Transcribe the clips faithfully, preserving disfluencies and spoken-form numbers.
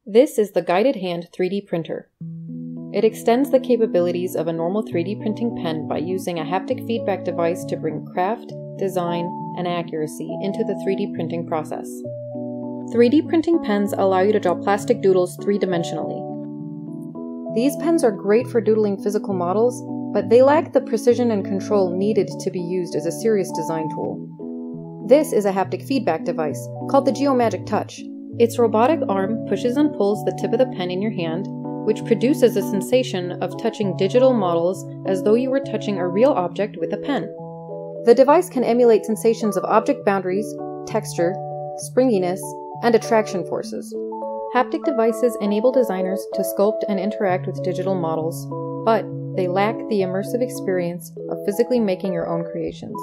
This is the Guided Hand three D printer. It extends the capabilities of a normal three D printing pen by using a haptic feedback device to bring craft, design, and accuracy into the three D printing process. three D printing pens allow you to draw plastic doodles three-dimensionally. These pens are great for doodling physical models, but they lack the precision and control needed to be used as a serious design tool. This is a haptic feedback device called the Geomagic Touch. Its robotic arm pushes and pulls the tip of the pen in your hand, which produces a sensation of touching digital models as though you were touching a real object with a pen. The device can emulate sensations of object boundaries, texture, springiness, and attraction forces. Haptic devices enable designers to sculpt and interact with digital models, but they lack the immersive experience of physically making your own creations.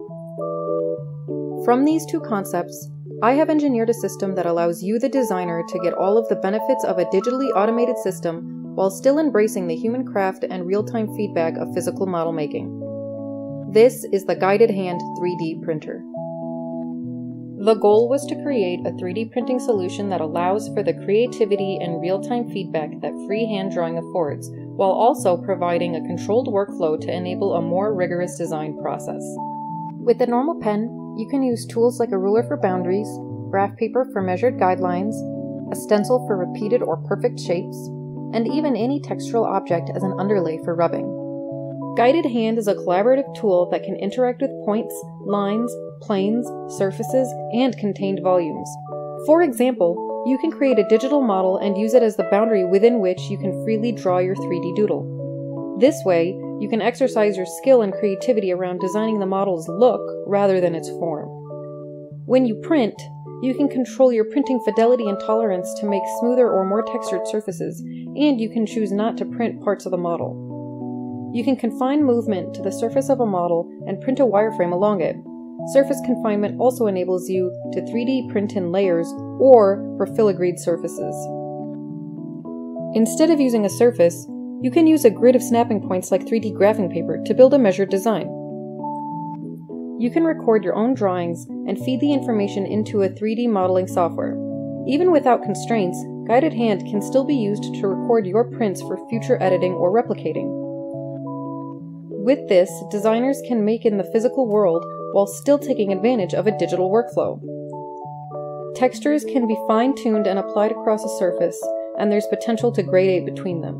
From these two concepts, I have engineered a system that allows you, the designer, to get all of the benefits of a digitally automated system while still embracing the human craft and real-time feedback of physical model making. This is the Guided Hand three D printer. The goal was to create a three D printing solution that allows for the creativity and real-time feedback that freehand drawing affords, while also providing a controlled workflow to enable a more rigorous design process. With the normal pen, you can use tools like a ruler for boundaries, graph paper for measured guidelines, a stencil for repeated or perfect shapes, and even any textural object as an underlay for rubbing. Guided Hand is a collaborative tool that can interact with points, lines, planes, surfaces, and contained volumes. For example, you can create a digital model and use it as the boundary within which you can freely draw your three D doodle. This way, you can exercise your skill and creativity around designing the model's look rather than its form. When you print, you can control your printing fidelity and tolerance to make smoother or more textured surfaces, and you can choose not to print parts of the model. You can confine movement to the surface of a model and print a wireframe along it. Surface confinement also enables you to three D print in layers or for filigreed surfaces. Instead of using a surface, you can use a grid of snapping points like three D graphing paper to build a measured design. You can record your own drawings and feed the information into a three D modeling software. Even without constraints, Guided Hand can still be used to record your prints for future editing or replicating. With this, designers can make in the physical world while still taking advantage of a digital workflow. Textures can be fine-tuned and applied across a surface, and there's potential to gradate between them.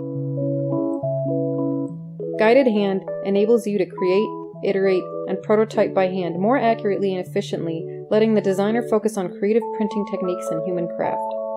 Guided Hand enables you to create, iterate, and prototype by hand more accurately and efficiently, letting the designer focus on creative printing techniques and human craft.